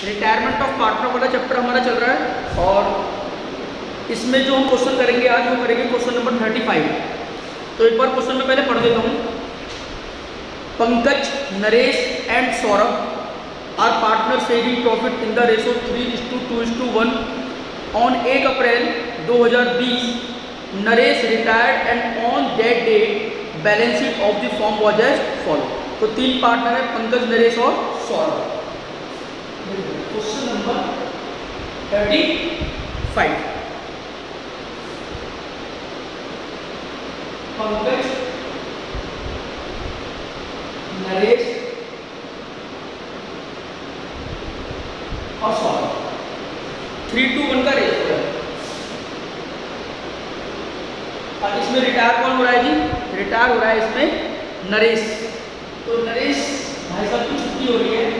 Retirement of partner वाला chapter हमारा चल रहा है और इसमें जो हम क्वेश्चन करेंगे आज वो करेंगे क्वेश्चन नंबर 35। तो एक बार क्वेश्चन में पहले पढ़ देता हूँ। Pankaj, Naresh and Saurabh are partner sharing profit in the ratio 3:2:1 on 1 April 2020। Naresh retired and on that date balance sheet of the firm was as follow. तो 3 पार्टनर है, पंकज, नरेश और सौरभ। Question number 35। पंकज, नरेश और सौरभ 3:1 का रेशो है। और इसमें रिटायर कौन हो रहा है जी? रिटायर हो रहा है इसमें नरेश। तो नरेश भाई साहब की छुट्टी हो रही है।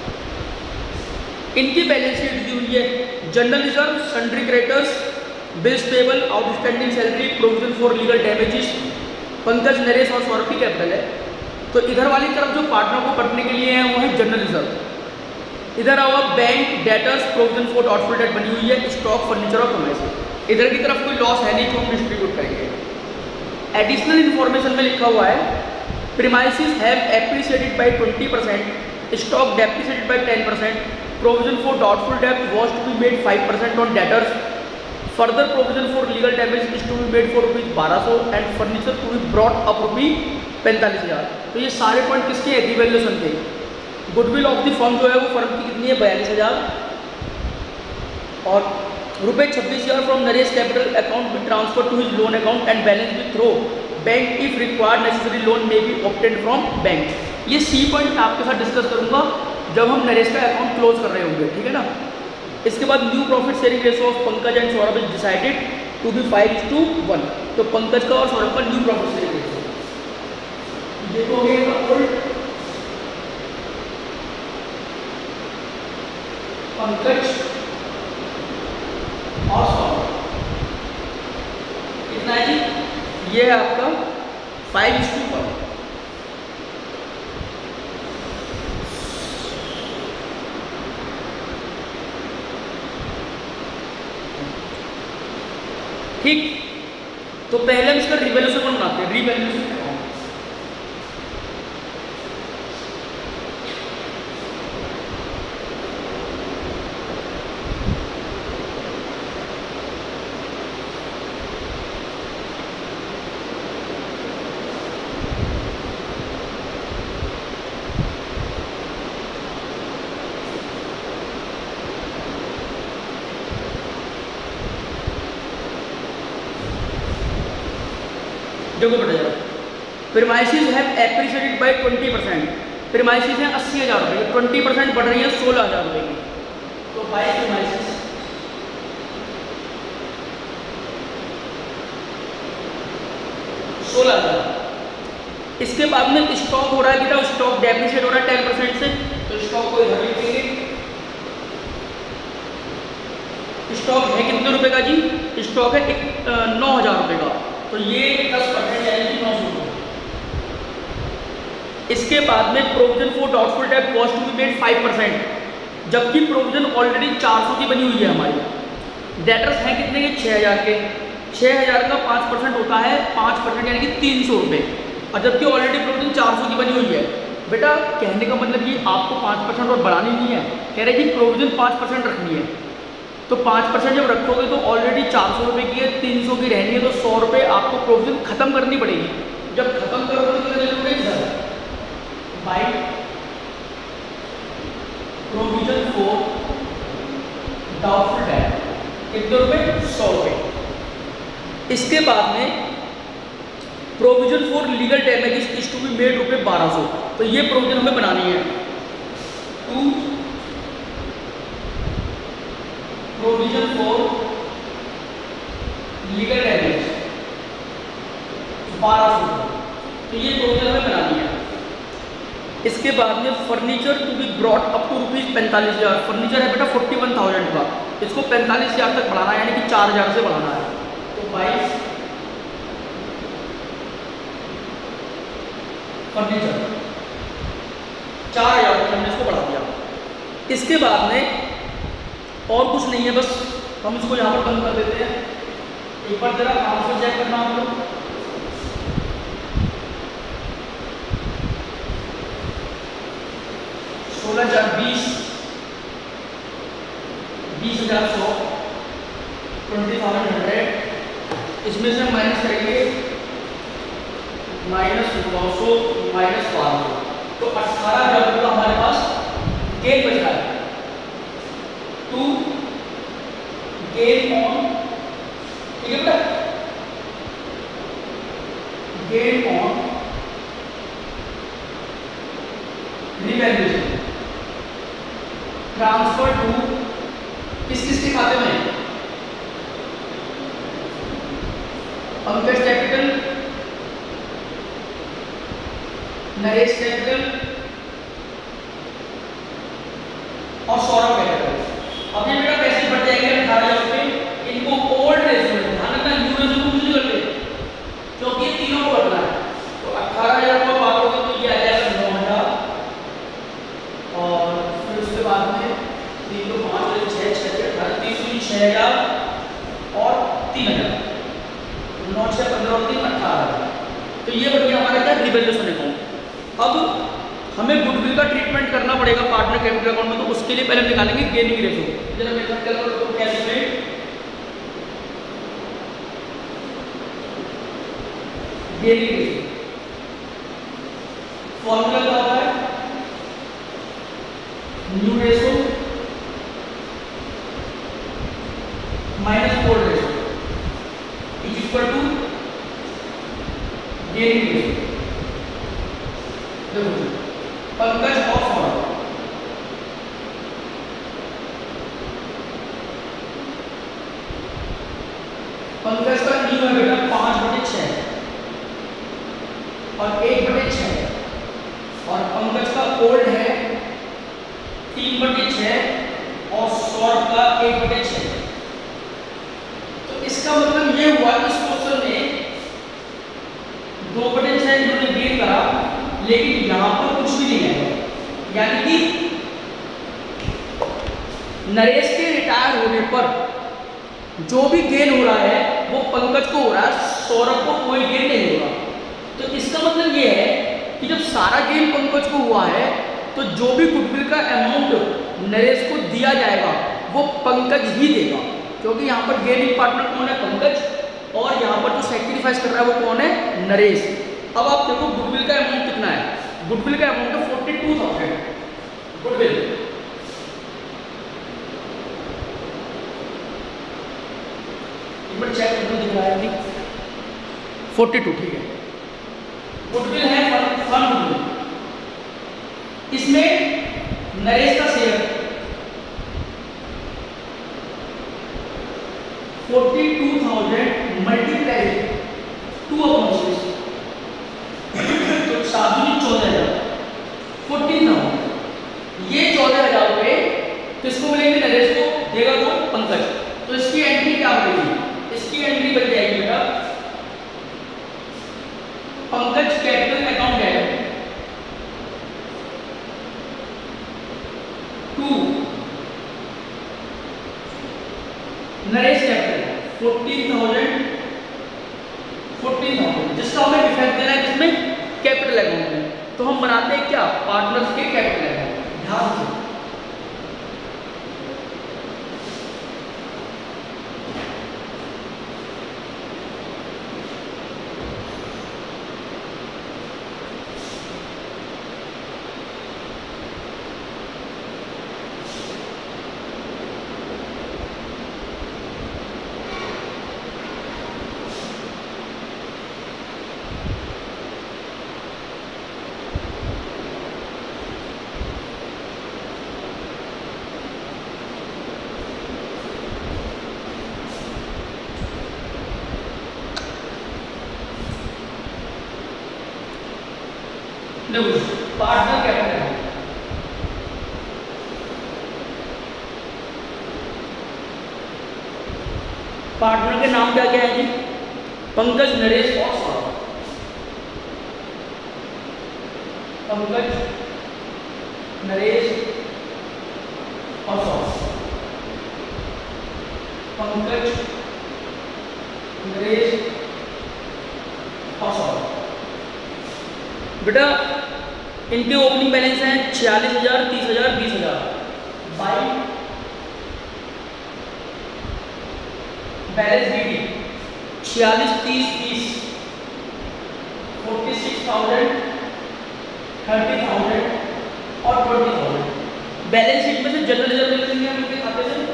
इनकी बैलेंस शीट दी हुई है। General reserve, sundry creditors, bills payable, outstanding salary, provision for legal damages. Pankaj, Naresh और सौरभ की कैपिटल है। तो इधर वाली तरफ जो पार्टनर को कटने के लिए है वो है जनरल रिजर्व। इधर आओ bank, debtors, provision for doubtful debt बनी हुई है, स्टॉक, फर्नीचर और कमर्स। इधर की तरफ कोई लॉस है नहीं तो हम डिस्ट्रीब्यूट करेंगे। एडिशनल इन्फॉर्मेशन में लिखा हुआ है premises have appreciated by 20%, stock depreciated by 10%, provision for doubtful debt was to be made 5% on debtors, further provision for legal damage is to be made for ₹1200 and furniture to be brought up ₹45,000। तो ये सारे point किसके हैं? Revaluation के। Goodwill of the firm जो है वो firm की कितनी है? 42,000। और ₹26,000 from Naresh capital account be transfer to his loan account and balance be through bank if required necessary loan may be obtained from bank. ये सी पॉइंट मैं आपके साथ डिस्कस करूंगा जब हम नरेश का अकाउंट क्लोज कर रहे होंगे, ठीक है ना। इसके बाद new profit sharing ratio of Pankaj and Saurabh is decided to be 5:1। तो पंकज का और सौरभ का न्यू प्रॉफिट शेयरिंग रेशो देखोगे ओल्ड पंकज और सौरभ कितना है जी? ये है आपका 5:1। ठीक। तो पहले हम इसका रिवैल्यूएशन बनाते हैं। रिवैल्यूएशन देखो बेटा जरा, premises have appreciated by 20%। Premises हैं 80,000 रुपये, 20% बढ़ रही है 16,000 रुपये की। तो बाय प्रीमाइसेस 16,000। इसके बाद में स्टॉक हो रहा है बेटा, स्टॉक डेप्रिशिएट हो रहा है 10% से। तो स्टॉक को इधर लिखेंगे। स्टॉक है कितने रुपए का जी? स्टॉक है 9,000 रुपये का। तो ये 10% यानी 900 रुपये। इसके बाद में provision for doubtful debt was to be made 5%, जबकि प्रोविजन ऑलरेडी 400 की बनी हुई है हमारी। डेटर्स हैं कितने के? 6,000 के। 6,000 का 5% होता है 5% यानी कि 300 रुपये। और जबकि ऑलरेडी प्रोविजन 400 की बनी हुई है। बेटा कहने का मतलब ये आपको 5% और बढ़ानी नहीं है, कह रहे कि प्रोविजन 5% रखनी है। तो 5% जब रखोगे तो ऑलरेडी 400 रुपये की है, 300 की रहनी है, तो 100 रुपये आपको प्रोविजन खत्म करनी पड़ेगी। जब खत्म करोगे तो कितने लोगे? By provision for doubtful debt कितने रुपये? 100 रुपये। इसके बाद में provision for legal damages is to be made ₹1200। तो ये प्रोविजन हमें बनानी है। To provision for legal damage 1200। तो ये प्रोविजन हमें बनानी है। इसके बाद में furniture to be brought up to ₹45,000। Furniture है बेटा 41,000 का, इसको 45,000 तक बढ़ाना है, यानी कि 4,000 से बढ़ाना है। तो 22 फर्नीचर 4,000 हमने इसको बढ़ा दिया। इसके बाद में और कुछ नहीं है, बस हम इसको यहाँ पर बंद कर देते हैं। एक बार जरा आंसर चेक करना आप लोग। सोलह 20,100 20,100, इसमें से माइनस करेंगे -900 -500, तो 18,000 रुपये का हमारे पास गेन बच रहा है। टू गेन ऑन, ठीक है बेटा, gain on revaluation transfer to किस खाते में, पंकज कैपिटल, नरेश कैपिटल और सौरभ कैपिटल। अब ये बेटा पैसे बढ़ जाएंगे 18,000 रुपये। इनको ओल्ड रेशो में ध्यान रखना, न्यू रेशो को कुछ नहीं करते क्योंकि ये तीनों को बढ़ना है। तो 18,000 को बांटोगे तो ये आ जाएगा 9,000, और फिर उसके बाद में 3 को 5 6 6 18 3 6,000 और 3,000, 9 6 15 और 3 18,000। तो ये बढ़ गया हमारा क्या, रिवैल्यूएशन अकाउंट। अब हमें गुडविल का ट्रीटमेंट करना पड़ेगा पार्टनर कैपिटल अकाउंट में, तो उसके लिए पहले हम निकालेंगे गेनिंग रेशो। जरा मेरे साथ चलो तो कैलकुलेट गेनिंग रेशो। फॉर्मूला क्या होता है, new ratio minus old ratio is equal to gaining ratio. देखो पंकज और सौरभ, पंकज का न्यू है बेटा 5/6 और 1/6, और पंकज का ओल्ड है 3/6 और सौरभ का 1/6। तो इसका मतलब ये हुआ इस क्वेश्चन में 2/6 इन्होंने गेन करा, लेकिन यहां पर कुछ भी नहीं है, यानी कि नरेश के रिटायर होने पर जो भी गेन हो रहा है वो पंकज को हो रहा है, सौरभ को कोई गेन नहीं हो रहा। तो इसका मतलब ये है कि जब सारा गेन पंकज को हुआ है तो जो भी गुडविल का अमाउंट नरेश को दिया जाएगा वो पंकज ही देगा, क्योंकि यहाँ पर गेनिंग पार्टनर कौन है, पंकज, और यहाँ पर जो सैक्रिफाइस कर रहा है वो कौन है, नरेश। अब आप देखो गुडविल का अमाउंट कितना है, गुडविल का अमाउंट है 42,000 गुडविल। एक बार चेक करना दिख रहा है नहीं, 42, ठीक है। गुडविल है फन गुडविल, इसमें नरेश का शेयर 42,000 मल्टीप्लाई 2/6, तो साधु 14,000, 14,000। ये 14,000 रुपये किसको मिलेंगे, नरेश को देगा कौन, पंकज। तो इसकी एंट्री क्या बनेगी, इसकी एंट्री बन जाएगी बेटा Pankaj capital account debit to Naresh capital 14,000, जिसका हमें इफेक्ट देना है किसमें, कैपिटल अकाउंट में। तो हम बनाते हैं क्या, पार्टनर्स के कैपिटल अकाउंट, ध्यान से। पार्टनर कैपिटल, पार्टनर के नाम क्या क्या है जी, पंकज, नरेश और सौरभ। पंकज, नरेश और पंकज, नरेश और बेटा इनके ओपनिंग बैलेंस हैं 46,000, 30,000, 20,000 बाई बैलेंस बीडी 46, 30, 30 46,000, 30,000 और 20,000। बैलेंस शीट में से जनरल रिजर्व ले लेंगे हम इनके खाते से।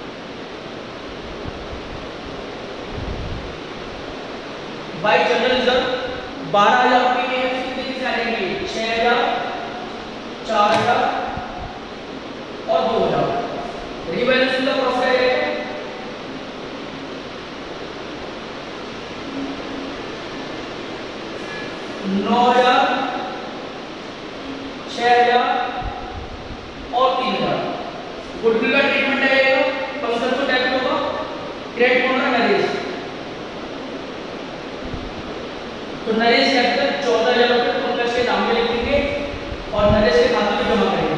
बाई जनरल रिजर्व 12,000 रुपये के हैं, कितने किसे आएंगे 6,000, 4,000 और 2,000। रीबैलेंसिंग का प्रोसेस है 9,000, 6,000 और 3,000। गुडविल का ट्रीटमेंट आएगा, पंकज को डेबिट होगा, क्रेडिट होगा नरेश। तो नरेश कैपिटल 14,000 रुपये पंकज के नाम में लिखेंगे और नरेश के खाते में जमा करेंगे।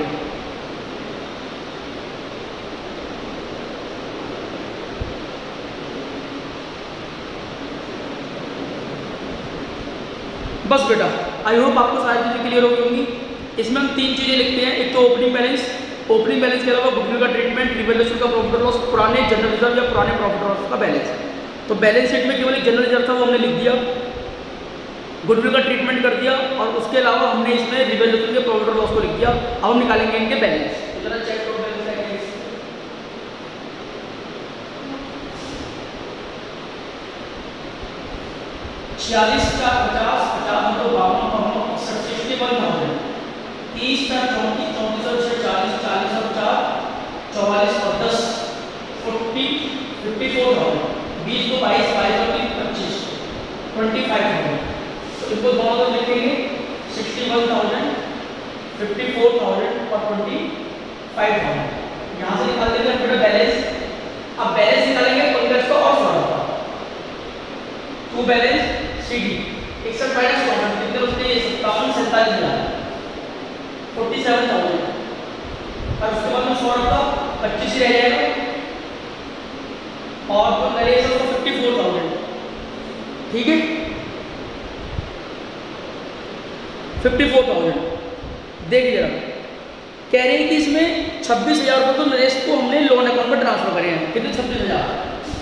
बस बेटा, आई होप आपको सारी चीज़ें क्लियर हो गई होंगी। इसमें हम 3 चीज़ें लिखते हैं, एक तो ओपनिंग बैलेंस, ओपनिंग बैलेंस के अलावा गुडविल का ट्रीटमेंट, रिवैल्यूएशन का प्रॉफिट और लॉस, पुराने जनरल रिजर्व या पुराने प्रॉफिट और लॉस का बैलेंस। तो बैलेंस शीट में केवल एक जनरल रिजर्व था, वो हमने लिख दिया, गुडविल का ट्रीटमेंट कर दिया और उसके अलावा हमने इसमें रिवैल्यूएशन के प्रॉफिट और लॉस को लिख दिया। अब हम निकालेंगे इनके बैलेंस। तो जरा चेक करो बैलेंस है 46 का 50, 50 तो 52, 61,000, 30 का 34, 34 और 40, 40 और 4, 44 और 10, 54,000, 20 को 22, 22 और 3, 25, 25,000। तो इनको दोनों तरफ लिखेंगे 61,000, 54,000 और 25,000। यहाँ से निकाल देंगे बेटा बैलेंस। अब बैलेंस निकालेंगे पंकज का और सौरभ का। टू बैलेंस सीडी 61 माइनस 64 कितने उसके 57, 47,000, 47,000। और उसके बाद में सौरभ का 25 रह जाएगा और जो नरेश है उसका 54,000। ठीक है 54,000। देखिए जरा, कह रहे हैं कि इसमें 26,000 रुपये तो नरेश को हमने लोन अकाउंट में ट्रांसफर करे हैं। कितने 26,000?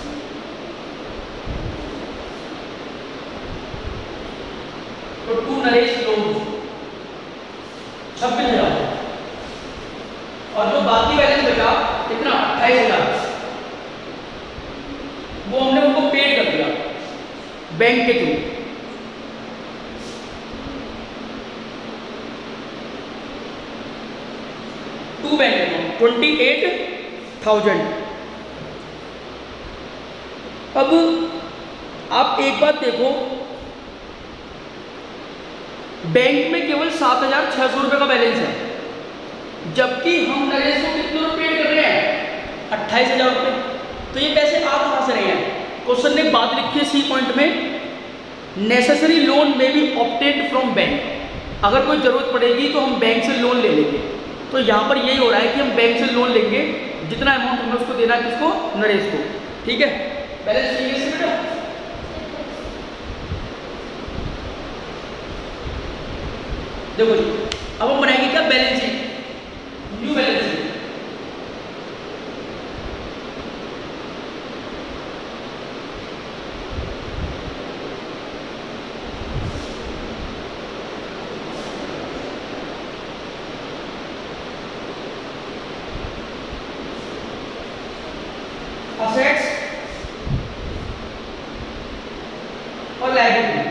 तो टू नरेश लोन 26,000 और जो बाकी बैलेंस बचा कितना 28,000 वो हमने उनको पेड कर दिया बैंक के थ्रू। To bank account 28,000। अब आप एक बात देखो, बैंक में केवल 7,600 रुपये का बैलेंस है, जबकि हम नरेश को कितने रुपये पेड कर रहे हैं 28,000 रुपये। तो ये पैसे आ कहाँ से रहे हैं? क्वेश्चन ने बात लिखी है सी पॉइंट में, necessary loan may be obtained from bank. अगर कोई जरूरत पड़ेगी तो हम बैंक से लोन ले लेंगे। तो यहाँ पर यही हो रहा है कि हम बैंक से लोन लेंगे, जितना अमाउंट हमें उसको देना है, किसको नरेश को। ठीक है बैलेंस चाहिए से बेटा। देखो जी, अब हम बनाएंगे क्या balance sheet, new balance sheet. Assets और लायबिलिटी।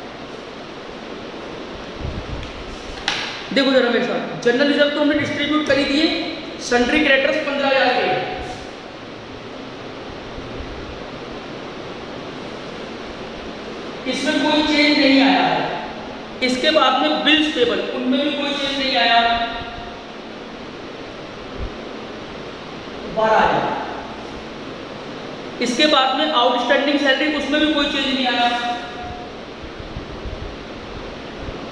देखो जरा मेरे साथ, जनरल रिजर्व तो हमने डिस्ट्रीब्यूट कर ही दिए, सन्ड्री क्रेडिटर्स 15,000 के, इसमें कोई चेंज नहीं आया है। इसके बाद में बिल्स पेबल, उनमें भी कोई चेंज नहीं आया, 12,000। इसके बाद में आउटस्टैंडिंग सैलरी, उसमें भी कोई चेंज नहीं आया,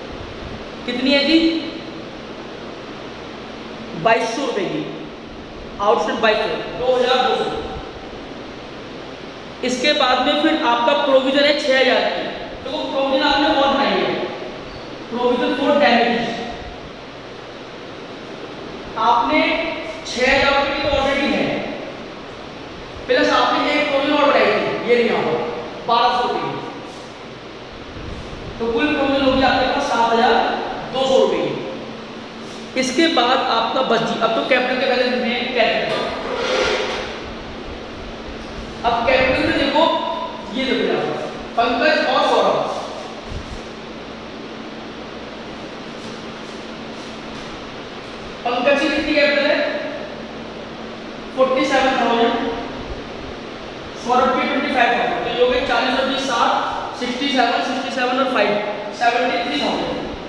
कितनी है जी 2,200 रुपए की। Outstand by 4 2200। इसके बाद में फिर आपका प्रोविजन है 6000 की, तो वो प्रोविजन आपने और बनाई है, प्रोविजन फॉर डैमेज आपने 6000 रुपये की ऑलरेडी है, प्लस आपने एक प्रोविजन और बनाई थी, ये नहीं होगा 1200 रुपये, तो कुल प्रोविजन होगी आपके पास 7200 रुपये। इसके बाद आपका बच जी, अब तो कैपिटल के बैलेंस में कैपिटल, अब कैपिटल में देखो ये देखो पंकज और सौरभ, पंकज की कितनी कैपिटल है 47,000, सौरभ की 25,000, तो ये हो गए 40 और 20 60, 67 और 5 73,000।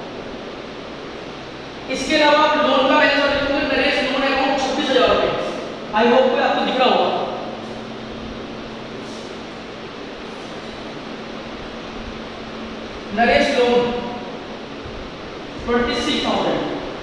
इसके अलावा आप लोन का बैलेंस और देखोगे, नरेश लोन अकाउंट 26,000 रुपये, आई होप कि आपको दिख रहा होगा। नरेश लोन 26,000,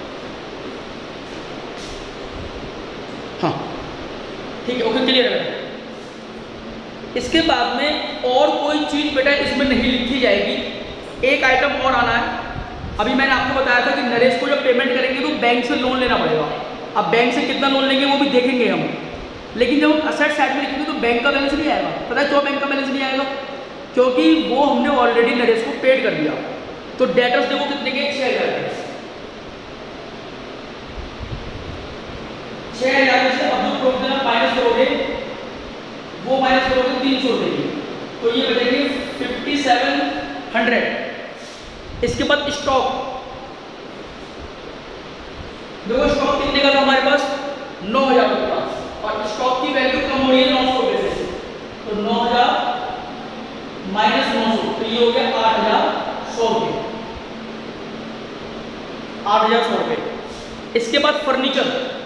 हाँ ठीक है, ओके क्लियर है। इसके बाद में और कोई चीज बेटा इसमें नहीं लिखी जाएगी, एक आइटम और आना है। अभी मैंने आपको बताया था कि नरेश को जब पेमेंट करेंगे तो बैंक से लोन लेना पड़ेगा। अब बैंक से कितना लोन लेंगे वो भी देखेंगे हम, लेकिन जब हम असेट साइड में लिखेंगे तो बैंक का बैलेंस नहीं आएगा। पता है क्यों बैंक का बैलेंस नहीं आएगा? क्योंकि वो हमने ऑलरेडी नरेश को पेड कर दिया। तो डेटर्स देखो कितने के 6,000 के, 6,000 से अब जो प्रोविजन माइनस करोगे वो माइनस करोगे 300 रुपये की, तो ये बचेंगे 5700। इसके बाद स्टॉक देखो, स्टॉक कितने का था हमारे पास 9,000 रुपये का, और स्टॉक की वैल्यू कम हो रही है 900 रुपये से, तो 9,000 माइनस 900, तो ये हो गया 8,100 रुपये, 8,100 रुपये। इसके बाद फर्नीचर,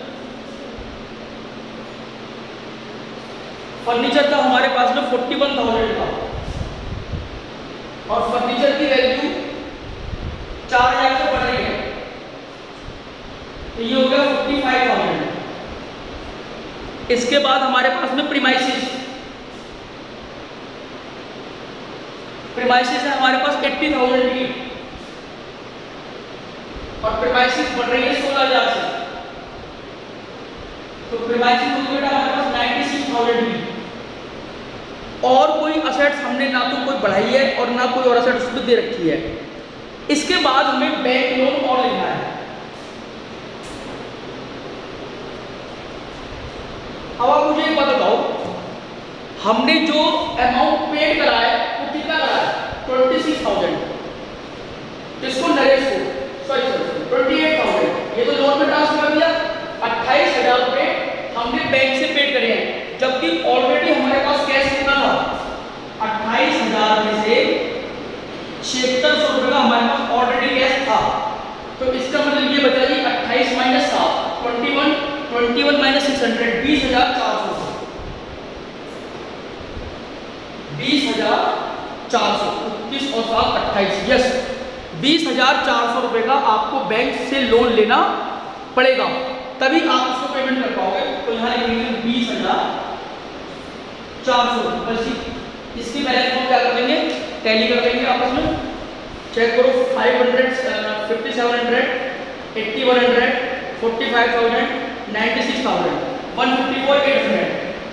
फर्नीचर था हमारे पास में 41,000 का, और फर्नीचर की वैल्यू 4,000 से बढ़ रही है, तो ये हो गया 55,000। इसके बाद हमारे पास में प्रीमाइसिस है हमारे पास 80,000 की, और प्रीमाइसिस बढ़ रही है 16,000 से, तो प्रीमाइसिस हो गया हमारे पास 96,000 की। और कोई असेट्स हमने ना तो कोई बढ़ाई है और ना कोई और असेट्स उसमें दे रखी है। इसके बाद हमें बैंक लोन और लेना है। अब आप मुझे एक बात बताओ, हमने जो अमाउंट पेड करा है वो कितना करा है 26,000, किसको नरेश को, सॉरी 28,000, ये तो लोन में ट्रांसफर कर दिया। 28,000 रुपये हमने बैंक से पेड करे हैं, जबकि ऑलरेडी हमारे पास कैश कितना था 28,000 में से 7600 रुपये का हमारे पास ऑलरेडी कैश था। तो इसका मतलब ये बता जी 28 माइनस 7 21 माइनस 600 20,400, 20,400, 21 और 7 28, यस 20,400 रुपये का आपको बैंक से लोन लेना पड़ेगा, तभी आप उसको पेमेंट कर पाओगे। तो यहाँ लिखेंगे 20,400। बस इसकी बैलेंस हम क्या कर लेंगे, टैली कर लेंगे आपस में, चेक करो 500 5700 8100 45,000 96,000 154,800।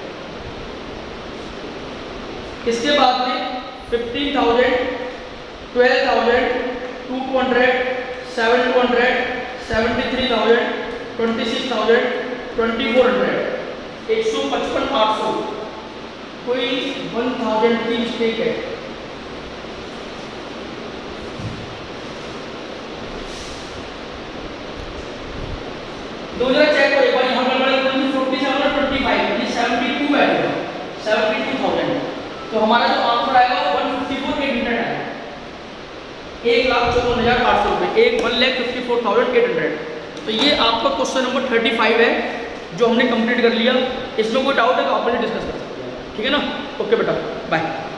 इसके बाद में 15,000 12,000 2,200 7,200 73,000 26,000 2,400 155,800। कोई 1,000 की मिस्टेक है, दो जरा चेक करो एक बार, यहाँ पर बड़ा 47 और 25 ये 72 आएगा 72,000। तो हमारा जो आंसर आएगा वो 154,800 आएगा, 1,54,800 रुपये, 1,54,800। तो ये आपका क्वेश्चन नंबर 35 है जो हमने कंप्लीट कर लिया। इसमें कोई डाउट है तो आप मुझे डिस्कस कर सकते हैं, ठीक है ना। ओके बेटा, बाय।